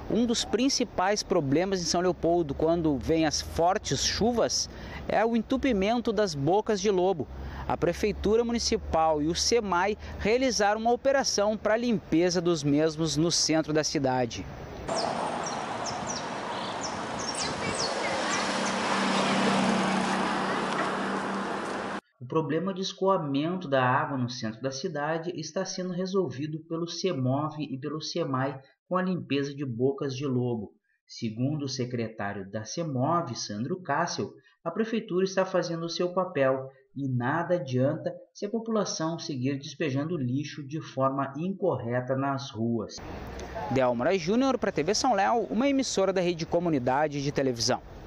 Um dos principais problemas em São Leopoldo, quando vem as fortes chuvas, é o entupimento das bocas de lobo. A Prefeitura Municipal e o SEMAI realizaram uma operação para a limpeza dos mesmos no centro da cidade. O problema de escoamento da água no centro da cidade está sendo resolvido pelo CEMOV e pelo SEMAI com a limpeza de bocas de lobo. Segundo o secretário da CEMOV, Sandro Cássio, a Prefeitura está fazendo o seu papel e nada adianta se a população seguir despejando lixo de forma incorreta nas ruas. Delmora Júnior para a TV São Léo, uma emissora da Rede Comunidade de Televisão.